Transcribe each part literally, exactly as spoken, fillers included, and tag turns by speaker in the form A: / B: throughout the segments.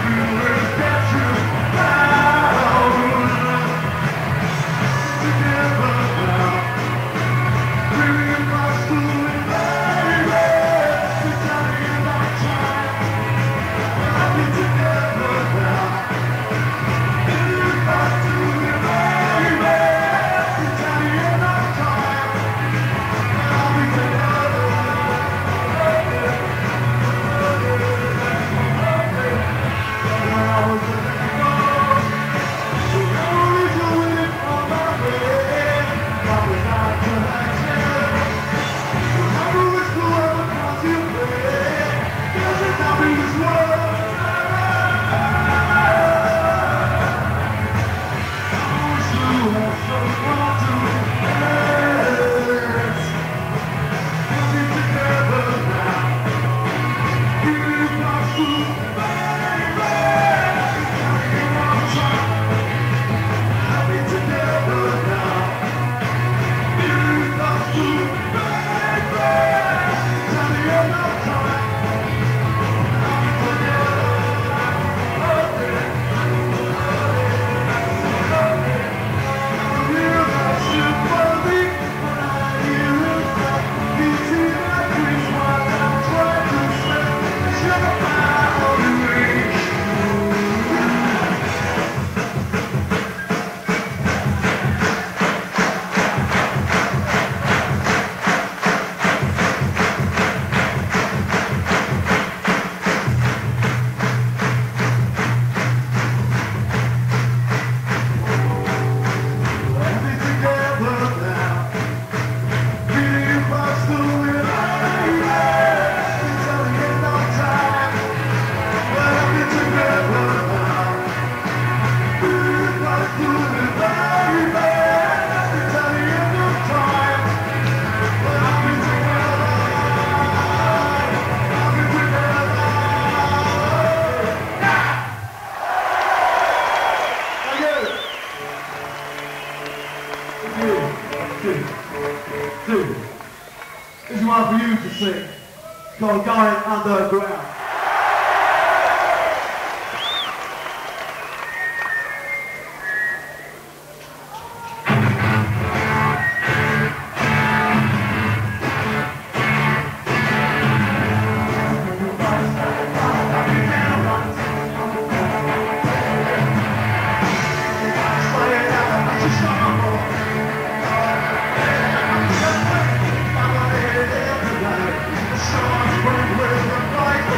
A: This is one for you to sing. It's called Going Underground.
B: With the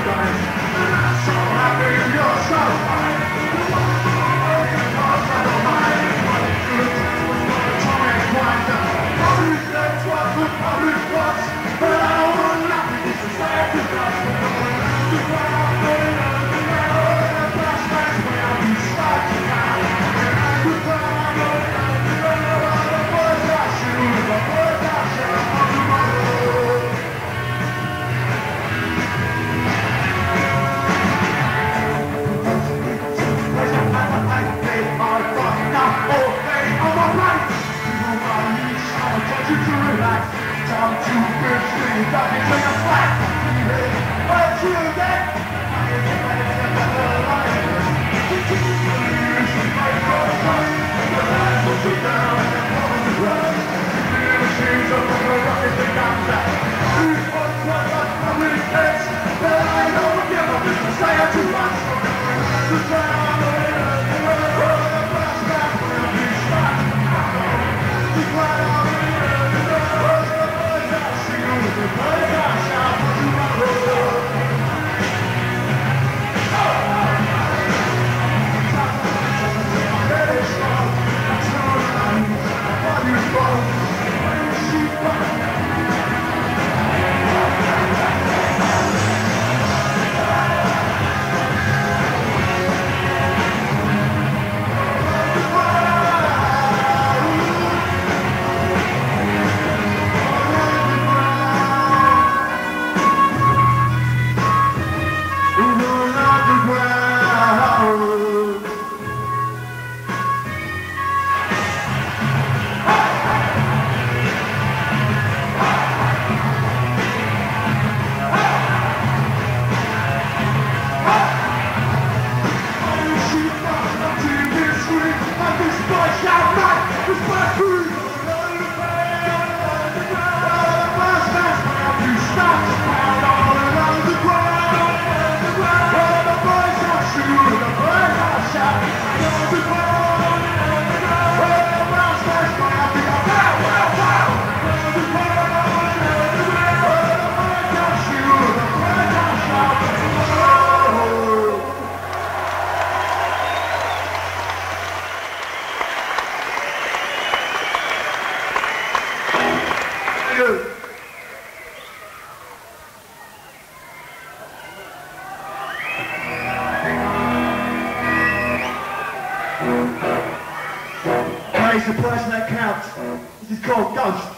A: the person that counts. This is called Ghost.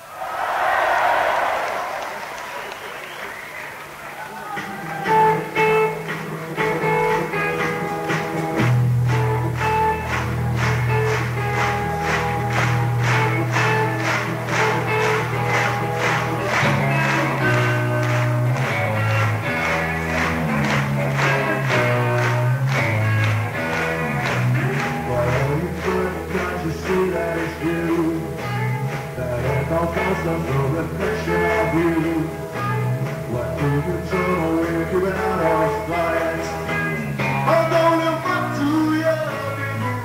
B: Of the reflection of you. What do you do when you're giving out of light? Although you're not too young in the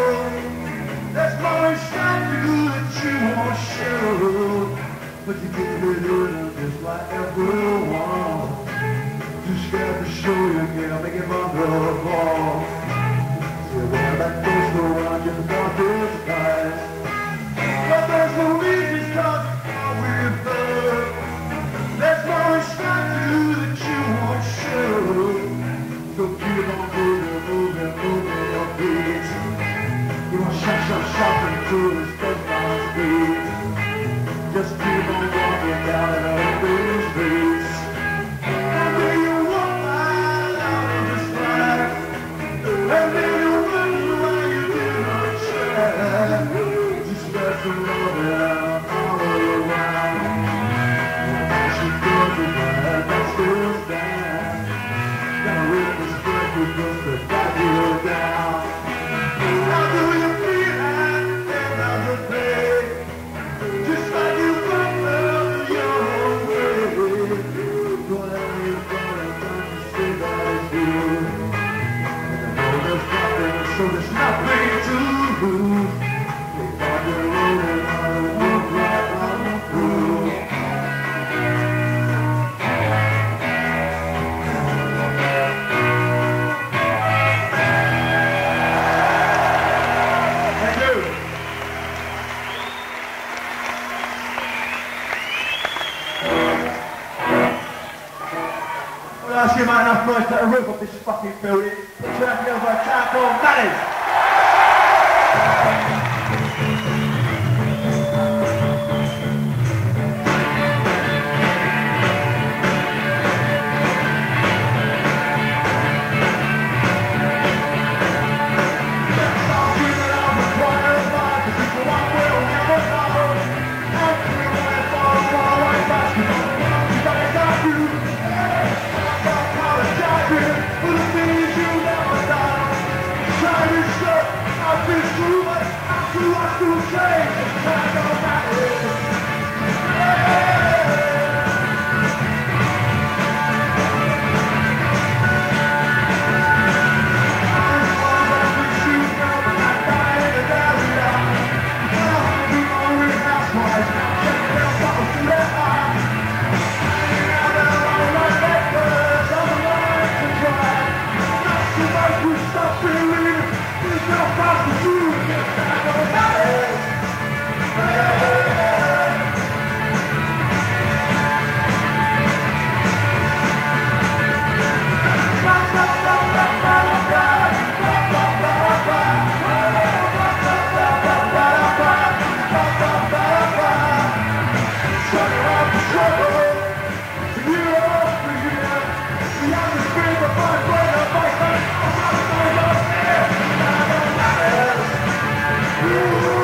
B: road, there's more inside you that you won't show. But you keep it in just like everyone. Too scared to show you can't make it vulnerable. See where that goes to run in the darkest night. But there's no reason cause with her. There's no respect to you that you won't show. So keep on moving, moving, moving your feet. You won't shut, shut, shut until it's just on speed. Just keep on walking down an open streets. And then you walk right out of the stride. And then you run while you do not try. Just let the love out all around. And she feels it, but that's still stand. Gotta rip this breath with just to drive you down. How do you feel at the end of the day? Just like you felt your own way. Whatever you're gonna do, you see that it's you. And I know there's nothing, so there's nothing to lose. Take on your road and I'll walk right on through.
A: I'll ask you about enough noise to rip off this fucking building. Put your hand together for a track called Valleys.
B: Ooh.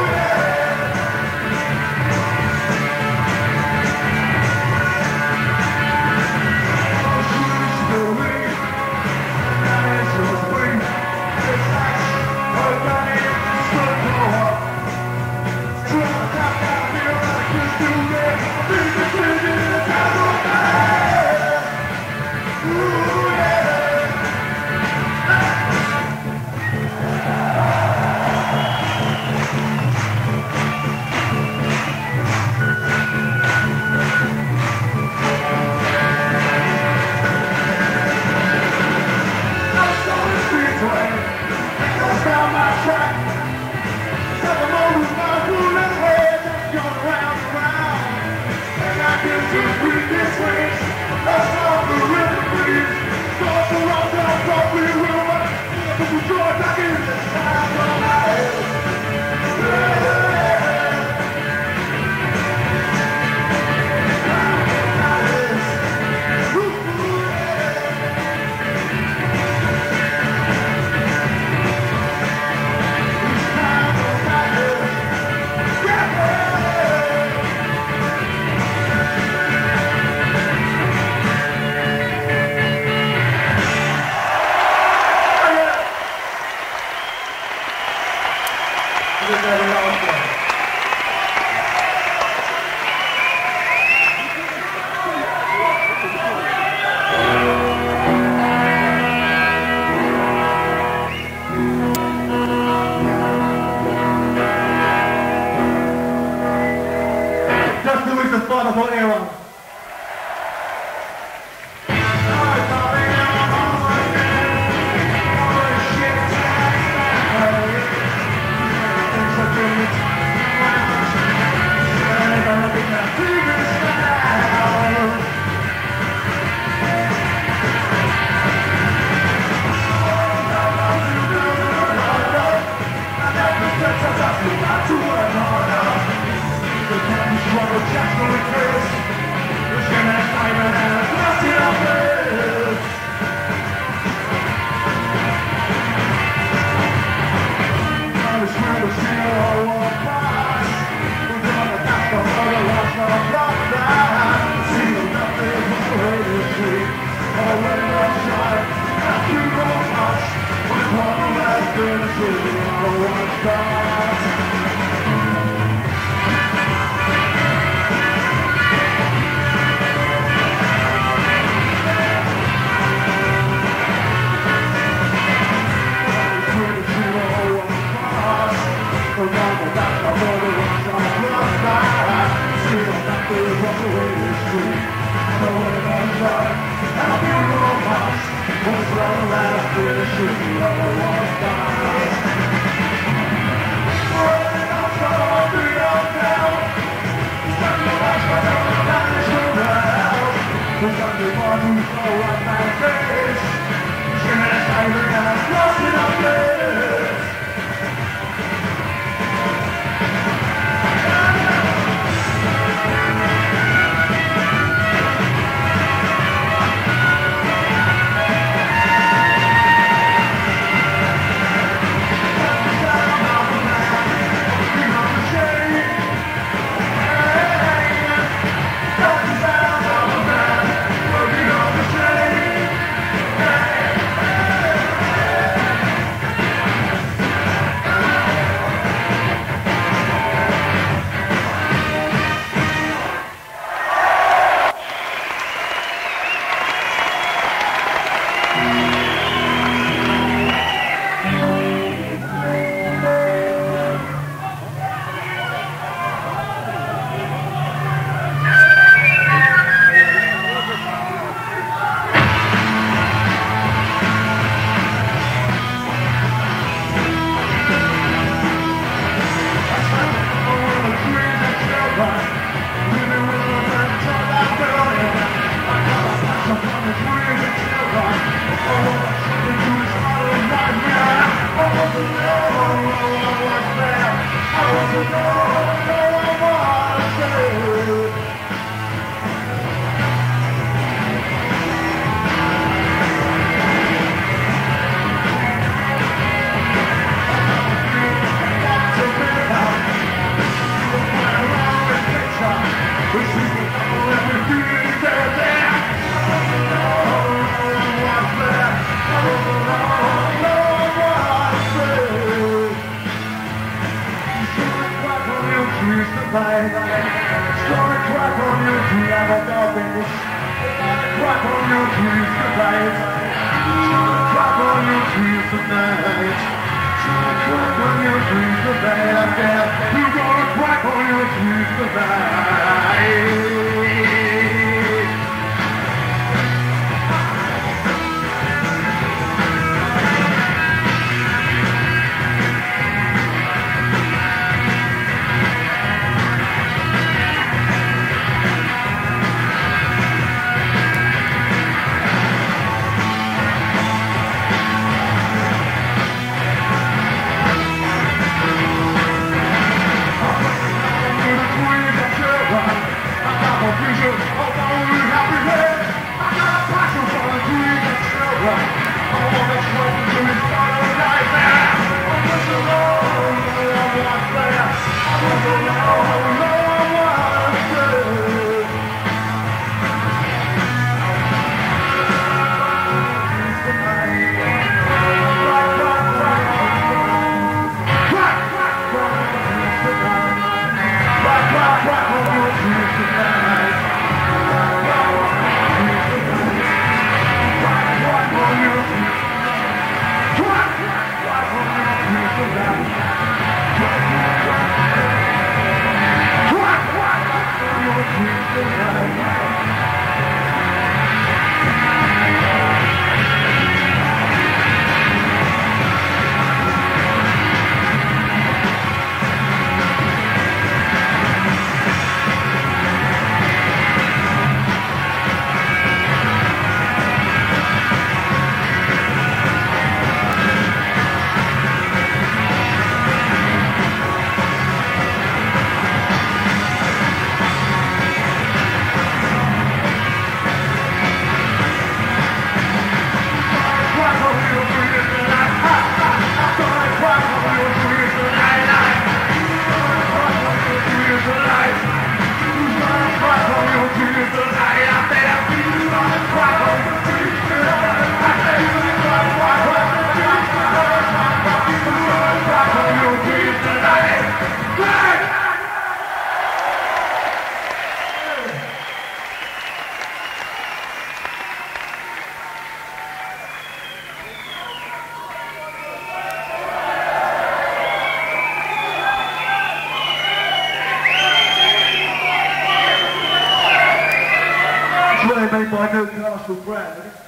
A: Russell Brand, isn't it?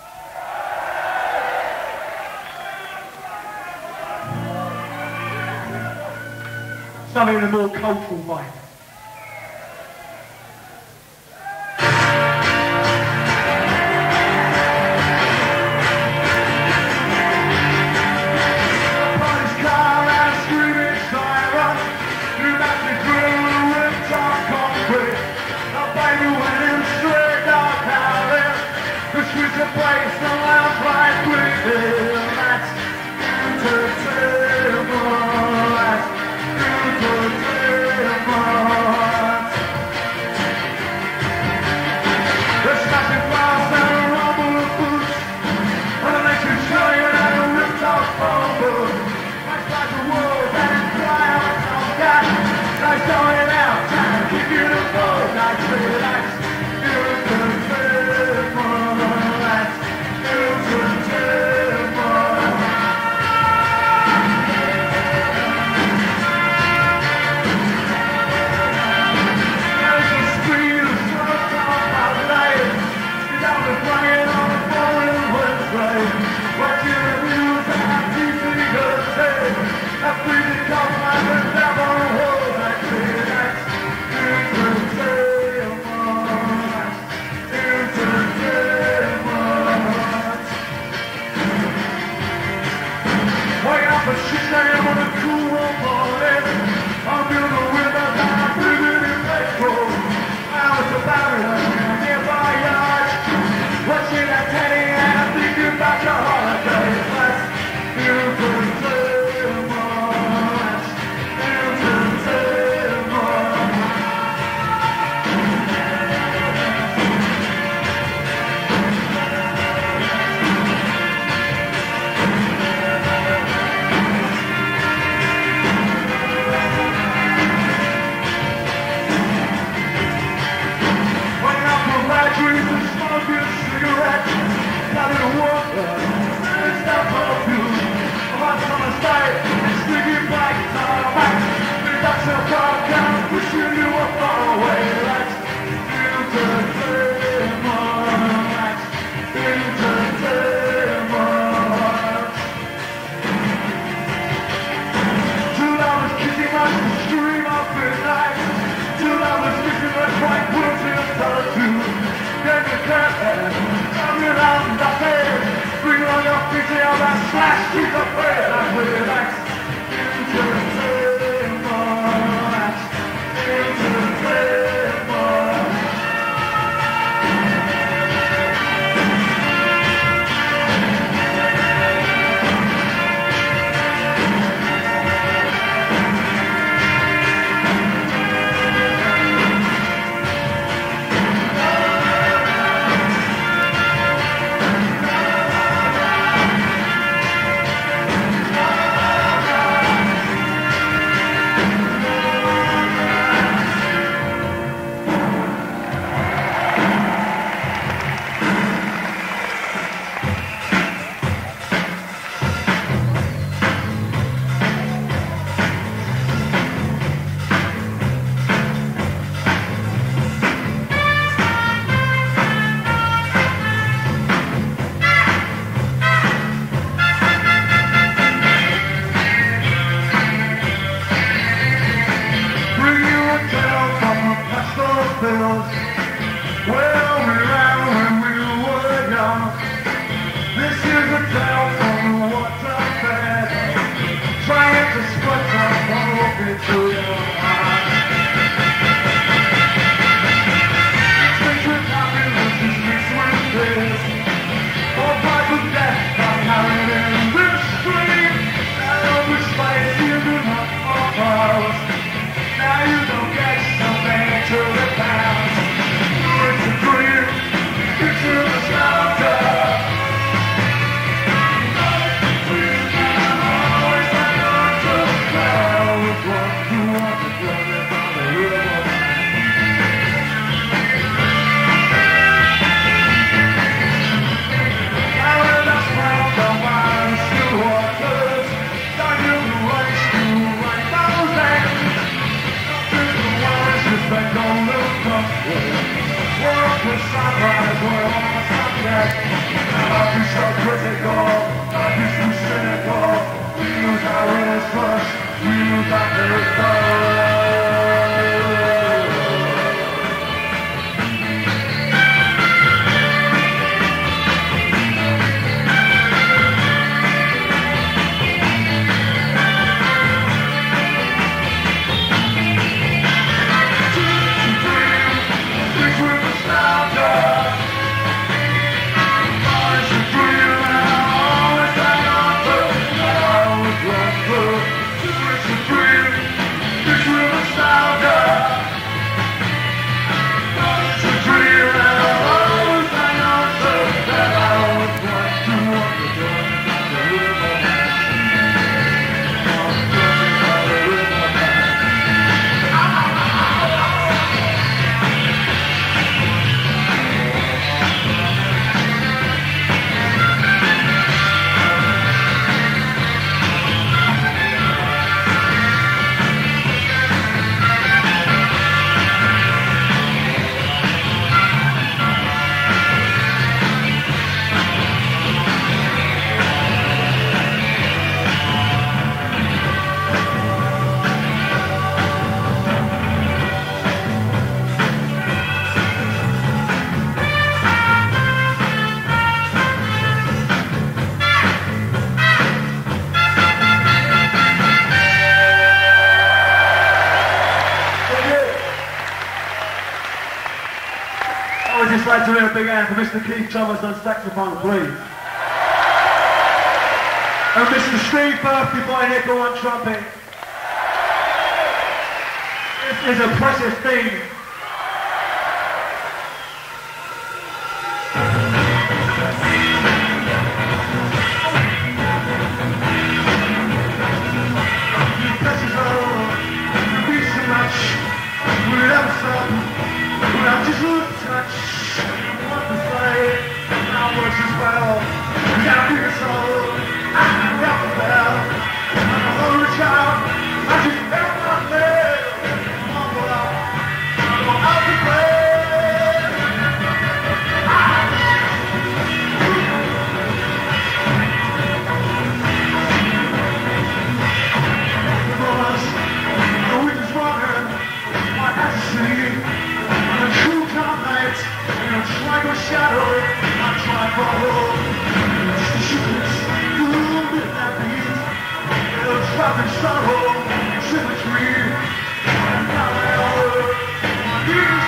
A: Something in a more cultural vein. like to hear a big hand for Mister Keith Thomas on saxophone, please. And Mister Steve Birthday Boy Nickel on trumpet. This is a precious theme. Precious love, you be so much, without some, without just a touch. What to say, how much is well, you gotta be a soul. I'm a rock bell, I'm a holy child, I just felt my leg. I'm out to play. The wind is running, my eyes see, on a true calm night, in a triangle shadow, I try for hope. It's the secrets, the midnight beat, the traffic sorrow, symmetry, and now I owe my knees.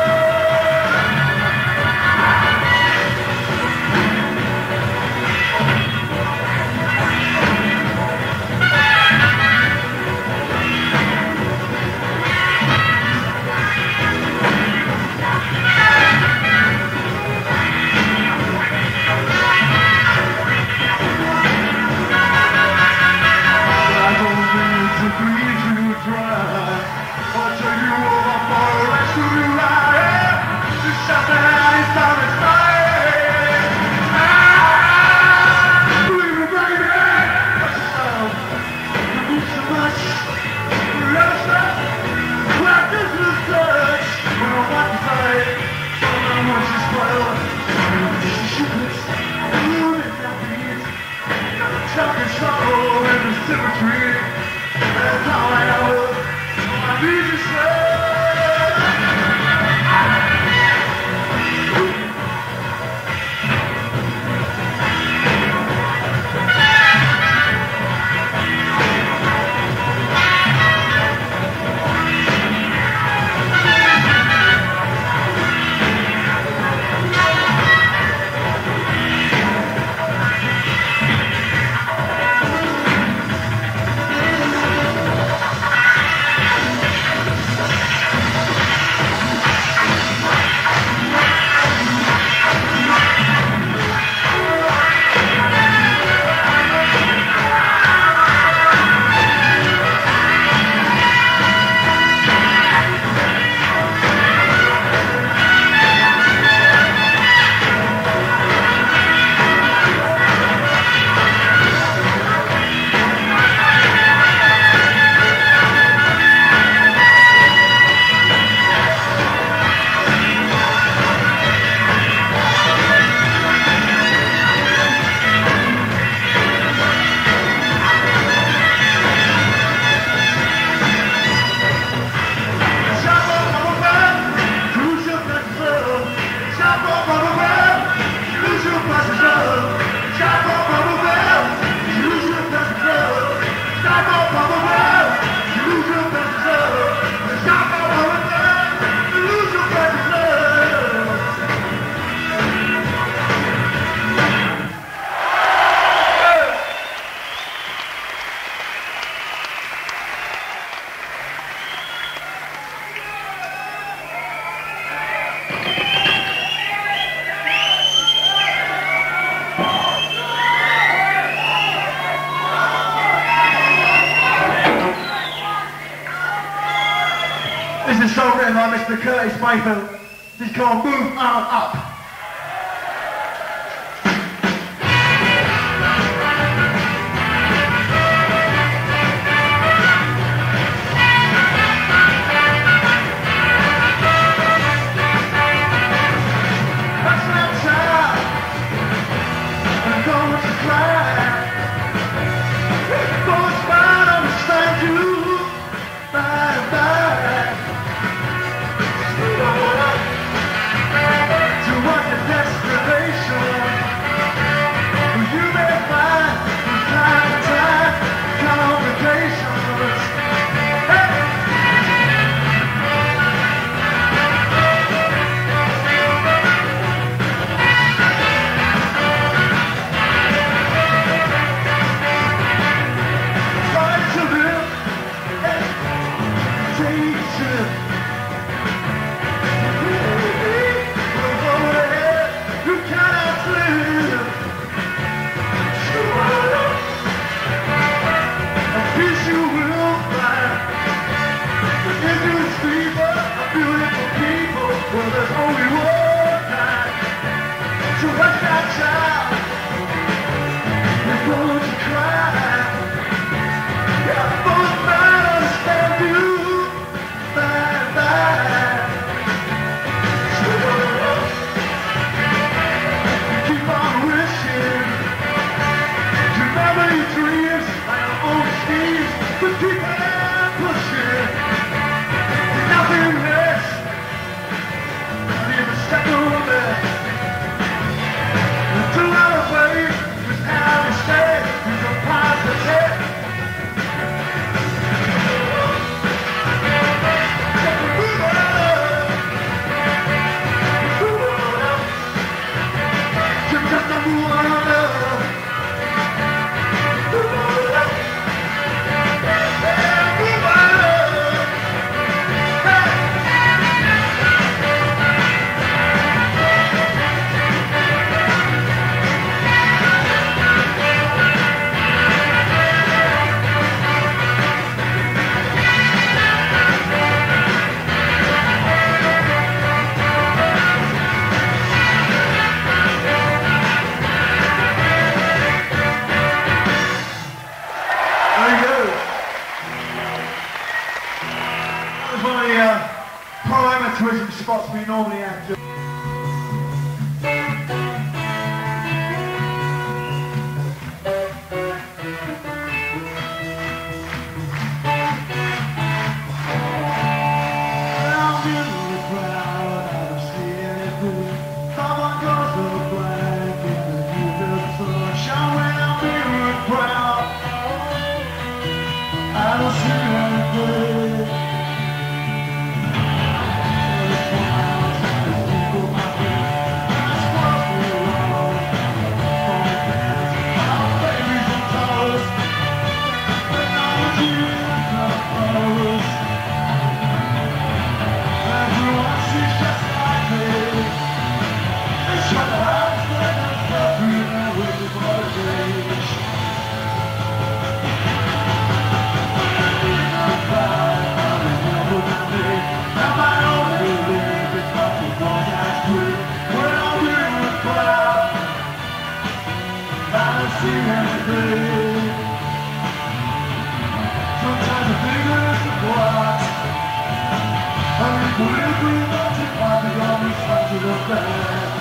A: This is so written by Mister Curtis Mayfield. This is called Move On Up. To to keep on pushing. Nothing less. Not even a second less. To run away is how to stay. Is a positive. Spots we normally have to. I don't see anything. Sometimes I think it's a blast. I mean, politically, that's it, I think I'll be stuck to the best.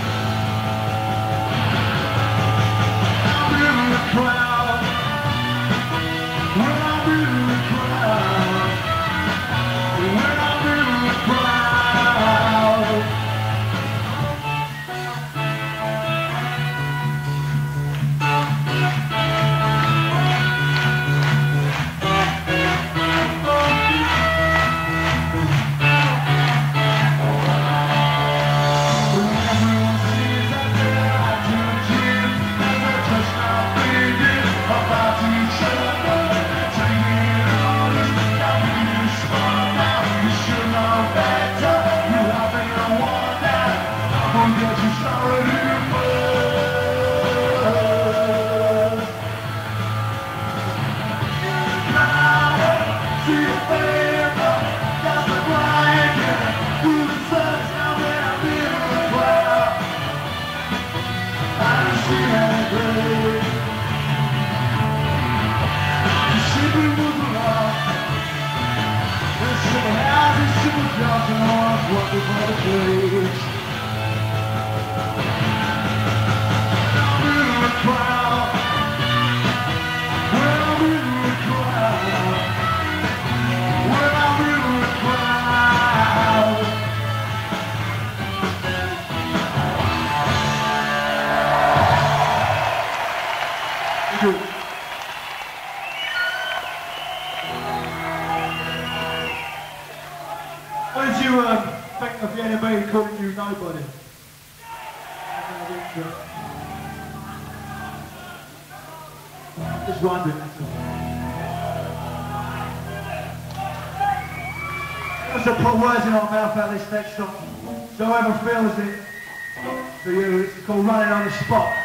A: I'm in the crowd. When I'm in the crowd. When I'm in the crowd. What did you um, think of the enemy calling you nobody? Just wondering, that's all. Let's just put words in our mouth about this next song. So whoever feels it for you, it's called Running on the Spot.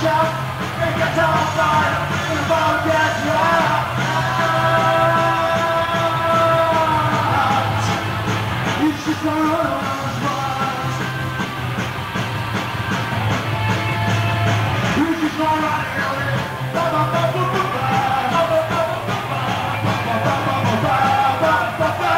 A: shout, it gets on fire, and the ball gets out. You should go on those runs. You should go right here. Ba ba ba ba ba ba ba ba ba ba ba ba ba ba ba.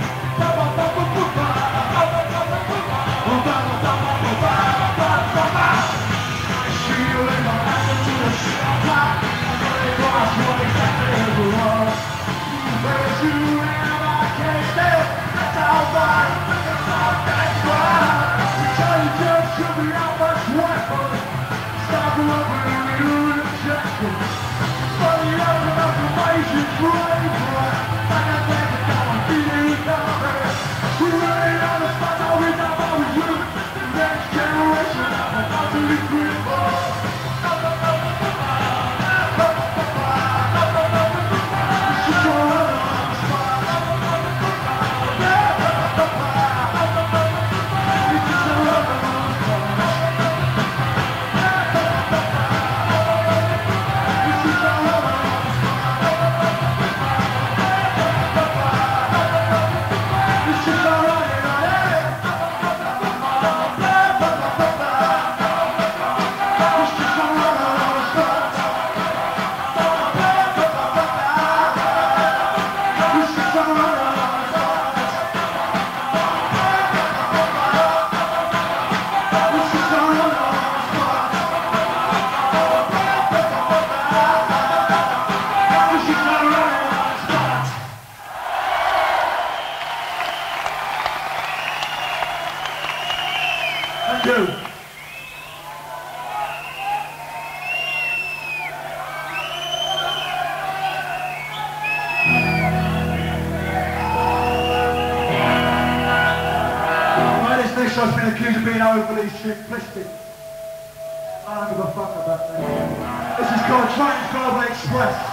A: I've been accused of being overly simplistic. I don't give a fuck about that. This is called Trans Global Express.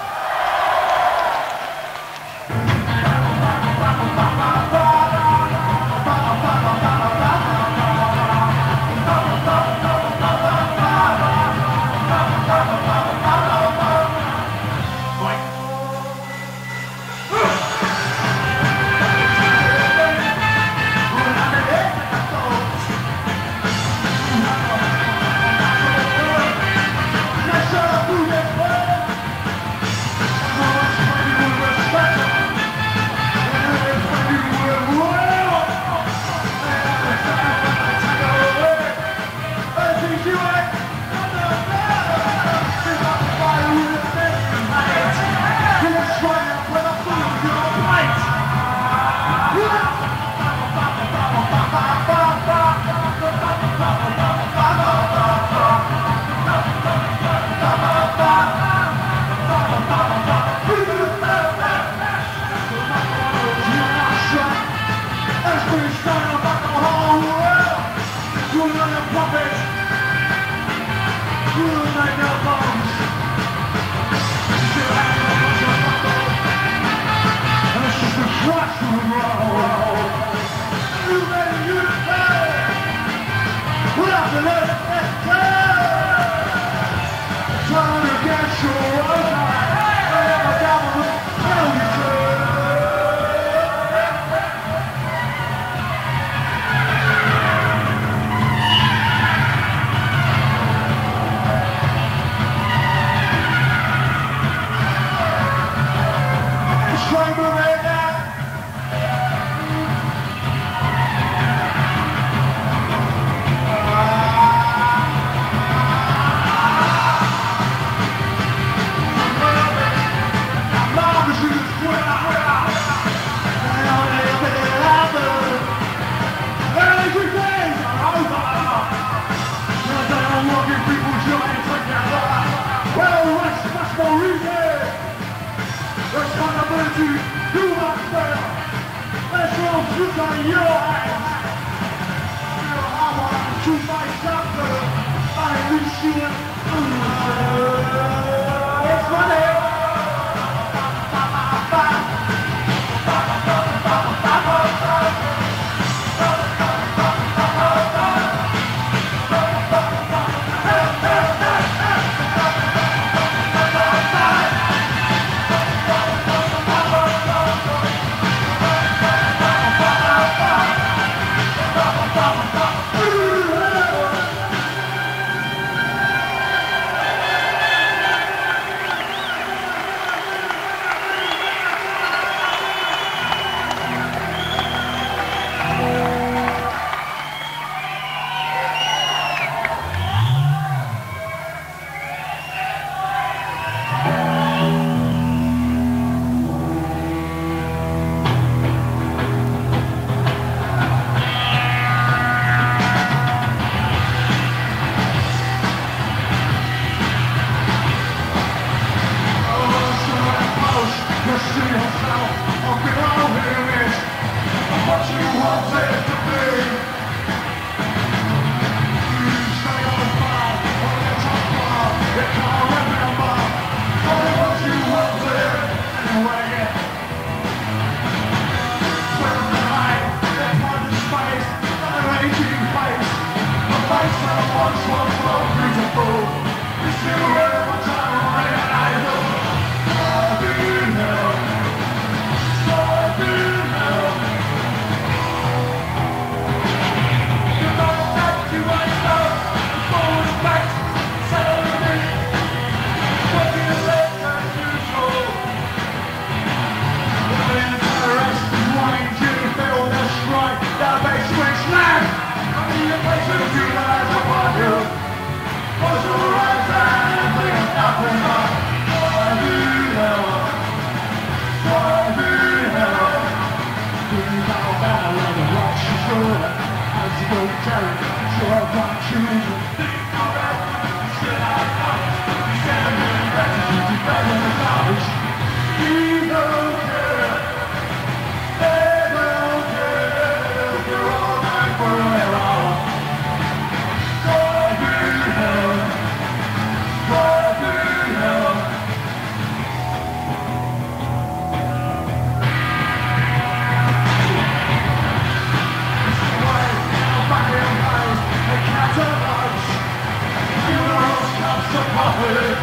A: so puppet.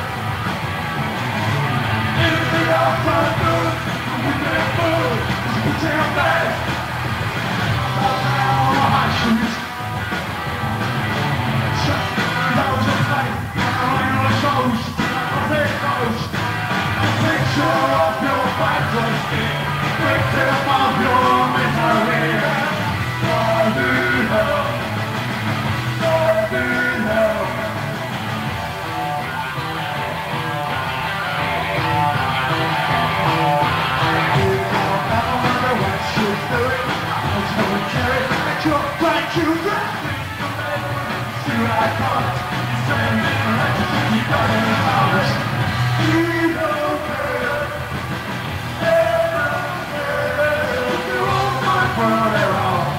A: Anything else I do, we can't move. It's a damn bad. All down on my shoes. Shut down your fight. I'm on shows. I'm big ghost. Picture of your vital skin. Picture of your misery. I need help. I need help. You got me, see what I got, send me like you got in the house. You don't care, ever care, you won't find for it all.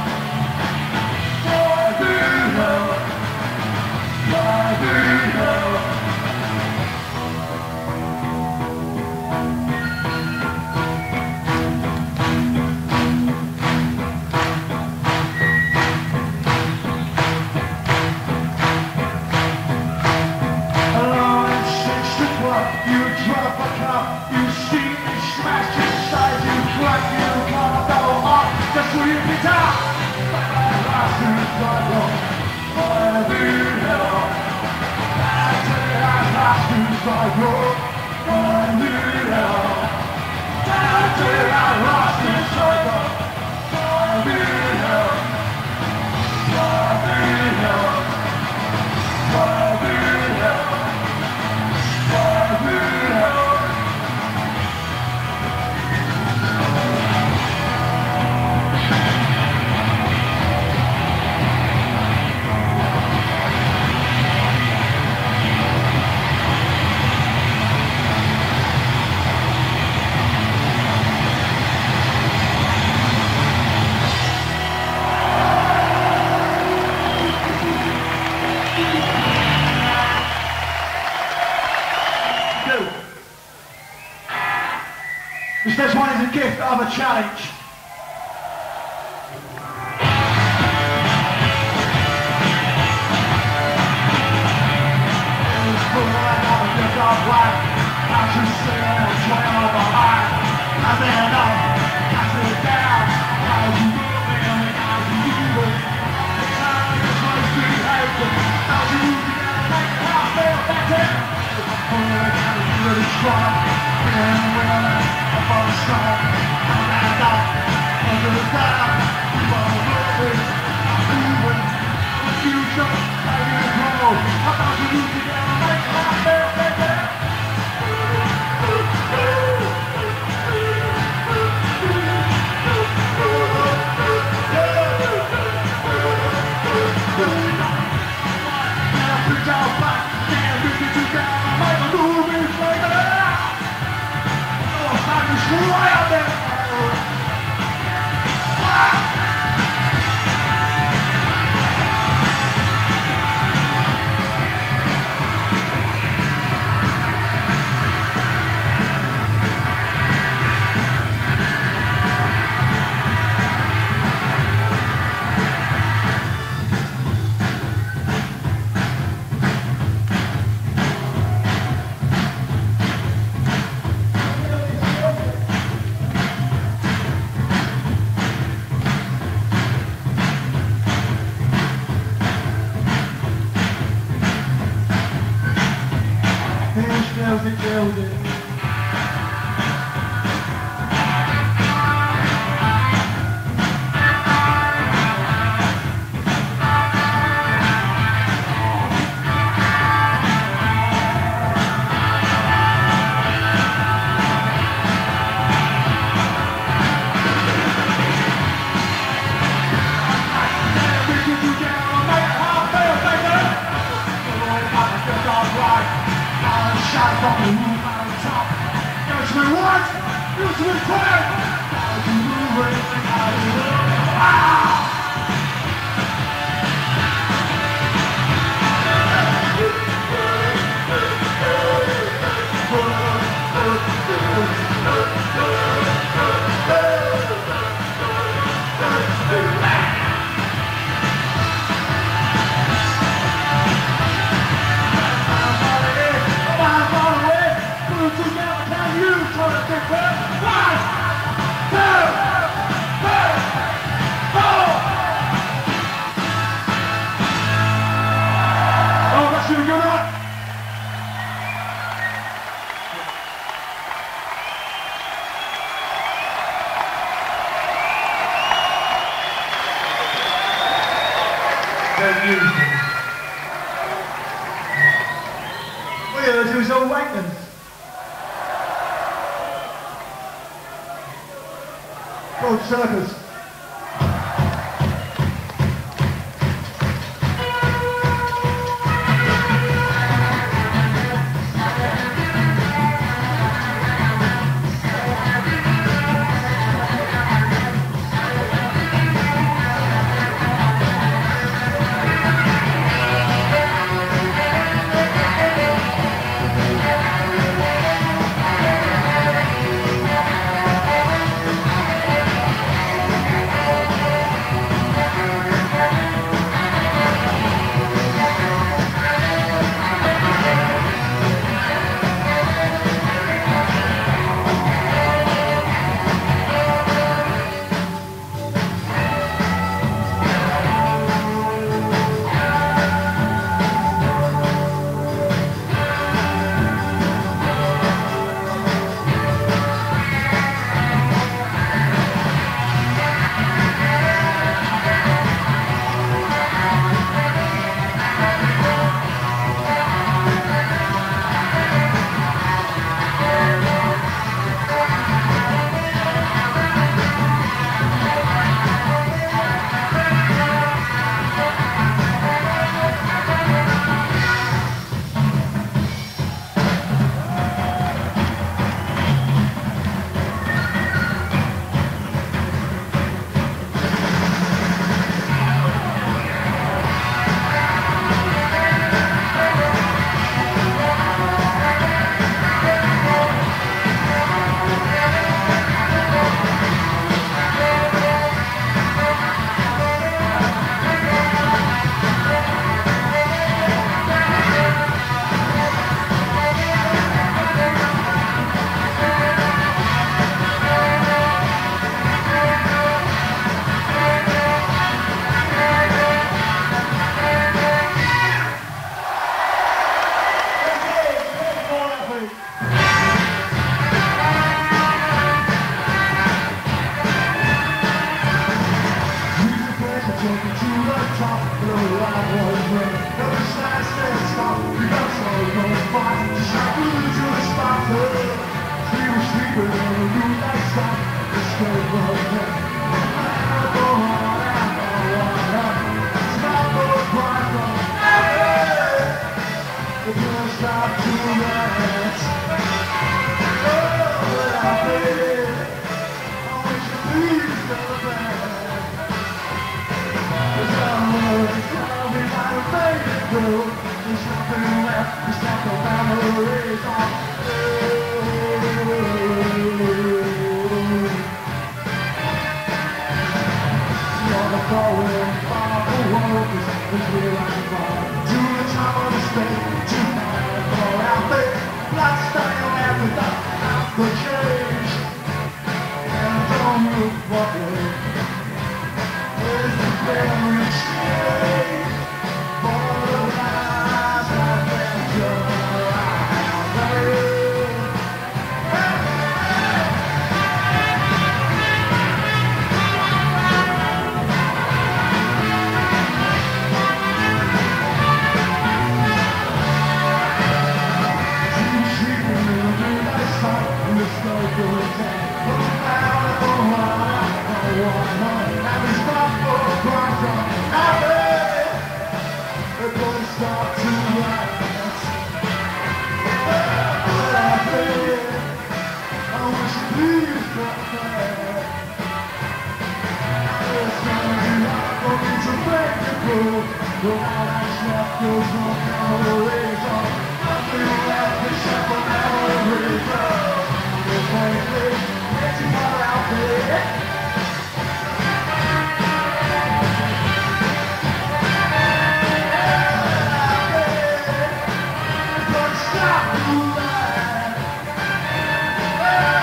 A: I need help, I need help. You drop a cup, you see me smash inside you, crack you, can't go off, just for you guitar. I lost in the struggle, I need help. I say I lost in the struggle, I need help. I say I lost in the struggle, I need help. I need help. I need help. This next one is a gift of a challenge. It's full right now, it's just all black. I should sit and swing on the line. I stand up, I sit down. How you look and how you do it. How you try to behave. How you make it how I feel back there. I'm really strong. And when I'm on the side, I'm back up, under the ground, I'm on the road, I'm moving, the future, I need to grow, I'm about to lose it down, make it how I feel, baby. Now put your back, can't rip it together, make a movie, baby. Right out there. Ah! Smells the building. Shot from the roof on top. It's me what? It's me quick. How do you move it? How do you move it? Ah! Somebody
B: Circus.
A: Stop!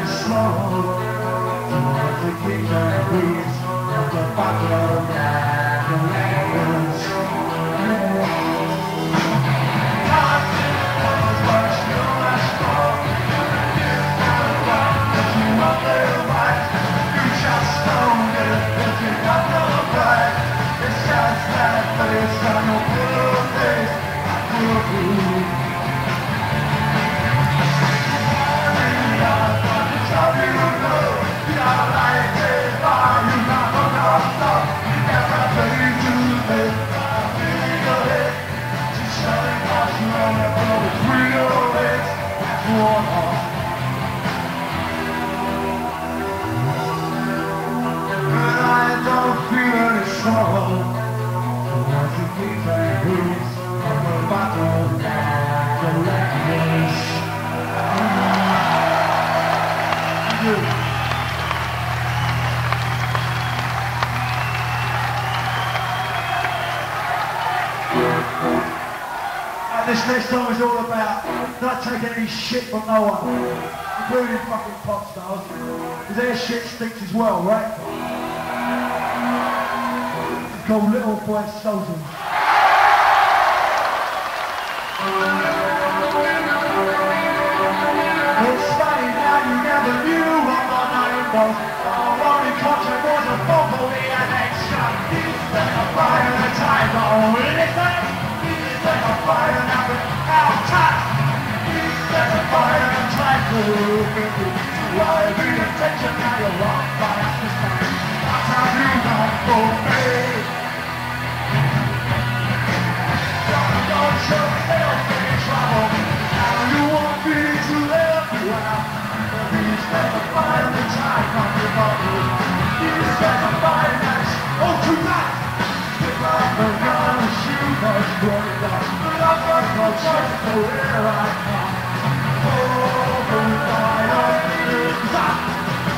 A: This next song is all about not taking any shit from no one, including fucking pop stars, because their shit stinks as well, right? It's called Little Boy Soldiers. It's funny now you never knew what my name was. Our only contact was a phone call and extra. Then a fire and a time on this night. There's a fire and I'm outside. There's a fire and I'm trying to why the attention now you're wrong by this time. That's how you not for me. Don't go show yourself in trouble. How you want me to help you out? There's a fire and I'm trying not to bother. There's a fire and that's all tonight. I'm gonna shoot us right up, but I'm gonna just go where I come. Oh, the fire is up.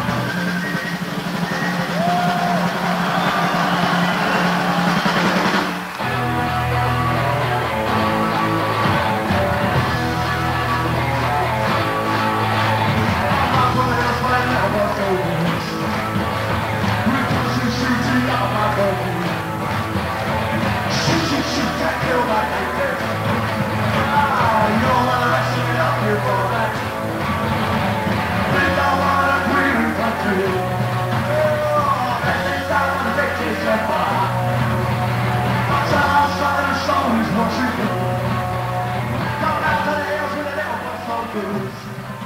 A: My brothers, my lovers, always. We're pushing, shooting out my body. Shoot, shoot, that kill like they did. Ah, you don't wanna wrestle it up here for that. We don't wanna agree with country. Oh, that thing's not gonna take you so far. Watch out outside the sun is what you do. Come out to the hills with a little bit so good.